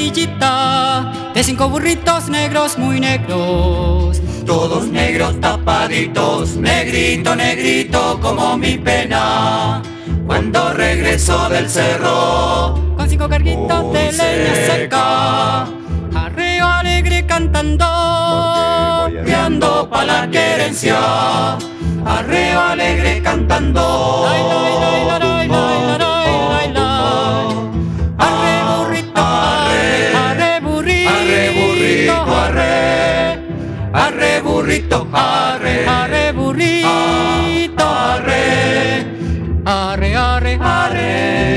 orillita de 5 burritos negros, muy negros. Todos negros tapaditos, negrito, negrito como mi pena. Cuando regresó del cerro, con 5 carguitas muy de leña seca, arreo alegre cantando, que ando pa' la querencia. Arreo alegre cantando. Lai, lai, lai, lai, lai, lai, lai, lai, lai. Arre burrito, arre burrito, Arre burrito, arre. Arre burrito, arre. arre burrito, Arre. arre, arre, arre,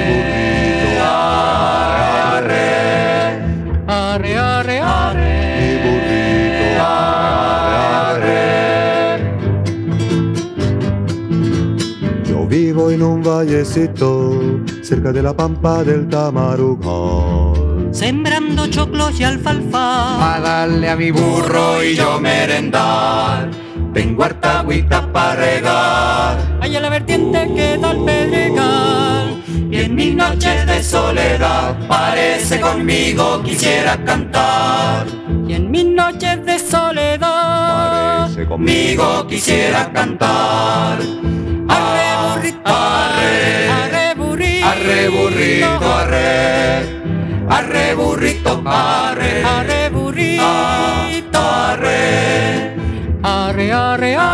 Arre. arre, arre, arre. Yo vivo en un vallecito cerca de la pampa del Tamarugal. Sembrando choclos y alfalfa, A darle a mi burro y yo merendar. Tengo harta agüita pa' regar. allá la vertiente queda el pedregal. Y en mis noches de soledad parece conmigo quisiera cantar. Y en mis noches de soledad, Conmigo quisiera cantar. arre burrito, Arre. arre burrito, Arre burrito, arre. Arre burrito, arre. arre burrito, Arre. arre, arre, arre.